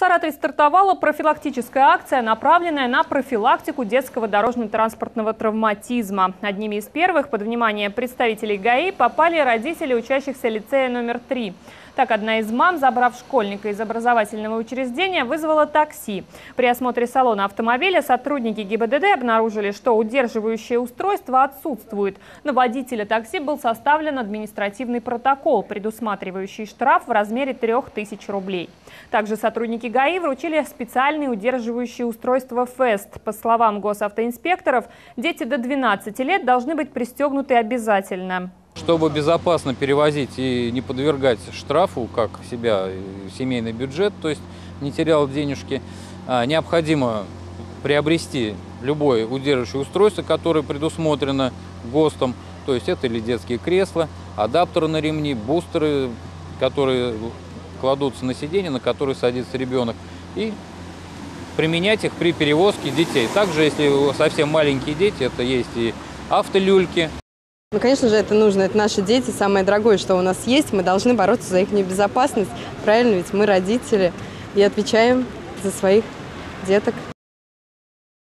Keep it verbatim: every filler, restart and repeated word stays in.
Саратове стартовала профилактическая акция, направленная на профилактику детского дорожно-транспортного травматизма. Одними из первых под внимание представителей ГАИ попали родители учащихся лицея номер три. Так, одна из мам, забрав школьника из образовательного учреждения, вызвала такси. При осмотре салона автомобиля сотрудники ГИБДД обнаружили, что удерживающее устройство отсутствует. На водителя такси был составлен административный протокол, предусматривающий штраф в размере трёх тысяч рублей. Также сотрудники ГАИ вручили специальные удерживающие устройства ФЭСТ. По словам госавтоинспекторов, дети до двенадцати лет должны быть пристегнуты обязательно. Чтобы безопасно перевозить и не подвергать штрафу, как себя, семейный бюджет, то есть не терял денежки, необходимо приобрести любое удерживающее устройство, которое предусмотрено ГОСТом. То есть это или детские кресла, адаптеры на ремни, бустеры, которые кладутся на сиденье, на которые садится ребенок, и применять их при перевозке детей. Также, если совсем маленькие дети, это есть и автолюльки. Ну, конечно же, это нужно. Это наши дети, самое дорогое, что у нас есть. Мы должны бороться за их безопасность. Правильно, ведь мы родители и отвечаем за своих деток.